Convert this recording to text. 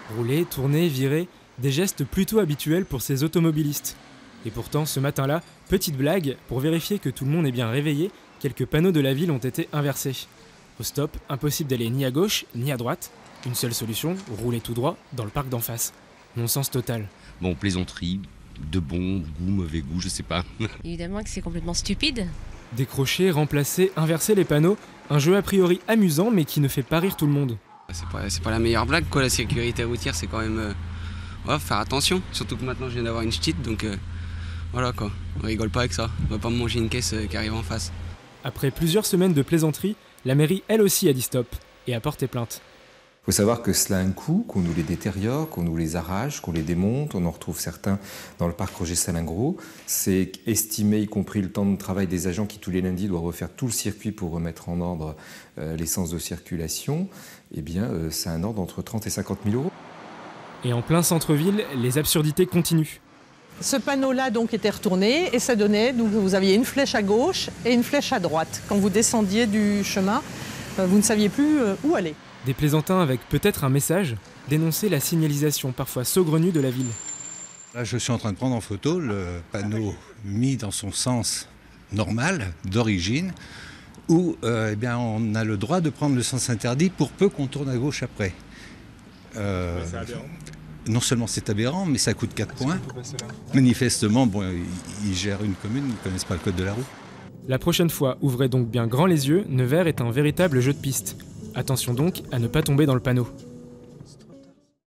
Rouler, tourner, virer, des gestes plutôt habituels pour ces automobilistes. Et pourtant, ce matin-là, petite blague, pour vérifier que tout le monde est bien réveillé, quelques panneaux de la ville ont été inversés. Au stop, impossible d'aller ni à gauche, ni à droite. Une seule solution, rouler tout droit dans le parc d'en face. Non-sens total. Bon, plaisanterie, de bon goût, mauvais goût, je sais pas. Évidemment que c'est complètement stupide. Décrocher, remplacer, inverser les panneaux, un jeu a priori amusant mais qui ne fait pas rire tout le monde. C'est pas la meilleure blague quoi, la sécurité routière c'est quand même... faire attention, surtout que maintenant je viens d'avoir une ch'tite donc voilà quoi, on rigole pas avec ça, on va pas me manger une caisse qui arrive en face. Après plusieurs semaines de plaisanterie, la mairie elle aussi a dit stop et a porté plainte. Il faut savoir que cela a un coût, qu'on nous les détériore, qu'on nous les arrache, qu'on les démonte. On en retrouve certains dans le parc Roger Salingro. C'est estimé, y compris le temps de travail des agents qui tous les lundis doivent refaire tout le circuit pour remettre en ordre les sens de circulation. Eh bien, c'est un ordre entre 30 et 50 000 euros. Et en plein centre-ville, les absurdités continuent. Ce panneau-là donc était retourné et ça donnait, donc vous aviez une flèche à gauche et une flèche à droite. Quand vous descendiez du chemin, vous ne saviez plus où aller. Des plaisantins avec peut-être un message, dénoncer la signalisation parfois saugrenue de la ville. Là, je suis en train de prendre en photo le panneau mis dans son sens normal, d'origine, où on a le droit de prendre le sens interdit pour peu qu'on tourne à gauche après. Non seulement c'est aberrant, mais ça coûte 4 points. Manifestement, ils gèrent une commune, ils ne connaissent pas le code de la route. La prochaine fois, ouvrez donc bien grand les yeux, Nevers est un véritable jeu de piste. Attention donc à ne pas tomber dans le panneau.